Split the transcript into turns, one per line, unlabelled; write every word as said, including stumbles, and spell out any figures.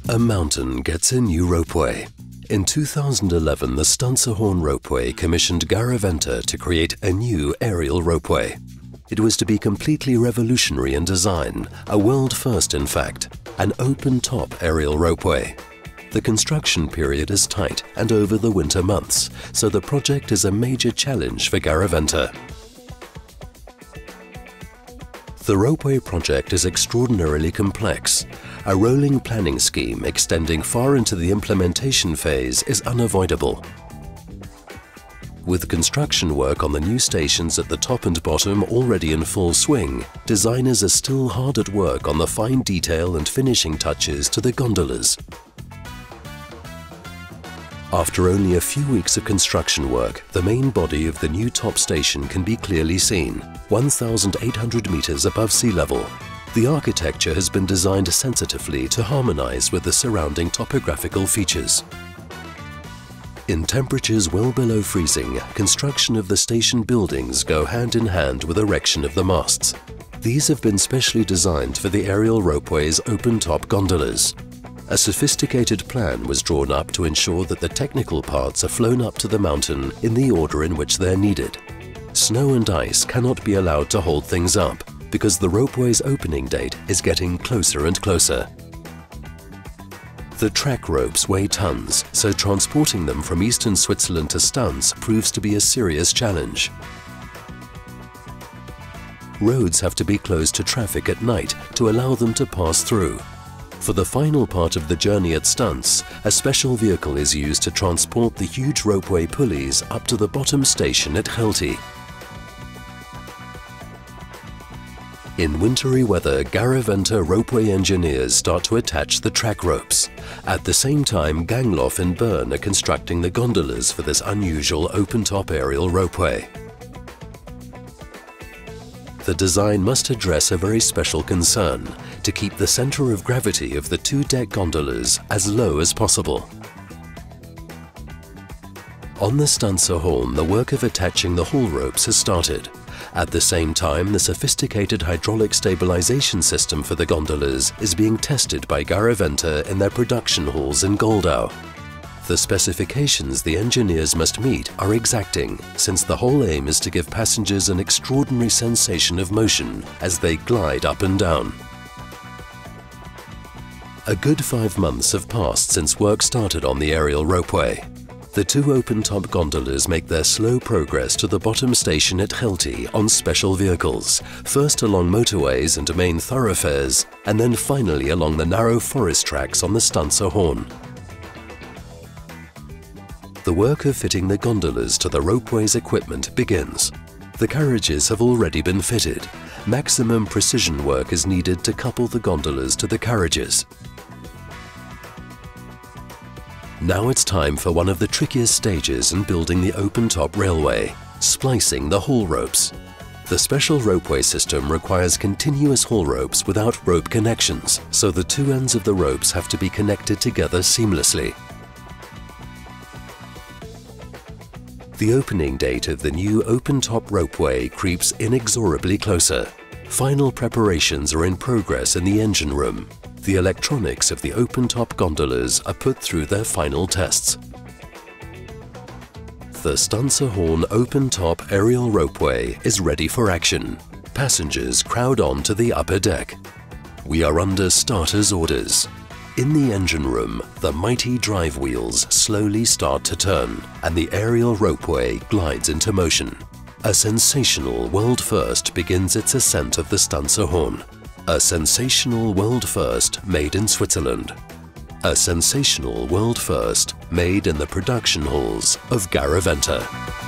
A mountain gets a new ropeway. In two thousand eleven, the Stanserhorn ropeway commissioned Garaventa to create a new aerial ropeway. It was to be completely revolutionary in design, a world first in fact, an open-top aerial ropeway. The construction period is tight and over the winter months, so the project is a major challenge for Garaventa. The ropeway project is extraordinarily complex. A rolling planning scheme extending far into the implementation phase is unavoidable. With construction work on the new stations at the top and bottom already in full swing, designers are still hard at work on the fine detail and finishing touches to the gondolas. After only a few weeks of construction work, the main body of the new top station can be clearly seen, one thousand eight hundred meters above sea level. The architecture has been designed sensitively to harmonize with the surrounding topographical features. In temperatures well below freezing, construction of the station buildings go hand in hand with erection of the masts. These have been specially designed for the aerial ropeway's open-top gondolas. A sophisticated plan was drawn up to ensure that the technical parts are flown up to the mountain in the order in which they're needed. Snow and ice cannot be allowed to hold things up, because the ropeway's opening date is getting closer and closer. The track ropes weigh tons, so transporting them from eastern Switzerland to Stans proves to be a serious challenge. Roads have to be closed to traffic at night to allow them to pass through. For the final part of the journey at Stans, a special vehicle is used to transport the huge ropeway pulleys up to the bottom station at Kälti. In wintry weather, Garaventa ropeway engineers start to attach the track ropes. At the same time, Gangloff and Bern are constructing the gondolas for this unusual open-top aerial ropeway. The design must address a very special concern, to keep the center of gravity of the two deck gondolas as low as possible. On the Stanserhorn, the work of attaching the haul ropes has started. At the same time, the sophisticated hydraulic stabilization system for the gondolas is being tested by Garaventa in their production halls in Goldau. The specifications the engineers must meet are exacting, since the whole aim is to give passengers an extraordinary sensation of motion as they glide up and down. A good five months have passed since work started on the aerial ropeway. The two open-top gondolas make their slow progress to the bottom station at Kälti on special vehicles, first along motorways and main thoroughfares, and then finally along the narrow forest tracks on the Stanserhorn. The work of fitting the gondolas to the ropeway's equipment begins. The carriages have already been fitted. Maximum precision work is needed to couple the gondolas to the carriages. Now it's time for one of the trickiest stages in building the open-top railway, splicing the haul ropes. The special ropeway system requires continuous haul ropes without rope connections, so the two ends of the ropes have to be connected together seamlessly. The opening date of the new open-top ropeway creeps inexorably closer. Final preparations are in progress in the engine room. The electronics of the open-top gondolas are put through their final tests. The Stanserhorn open-top aerial ropeway is ready for action. Passengers crowd on to the upper deck. We are under starter's orders. In the engine room, the mighty drive wheels slowly start to turn, and the aerial ropeway glides into motion. A sensational world first begins its ascent of the Stanserhorn. A sensational world first made in Switzerland. A sensational world first made in the production halls of Garaventa.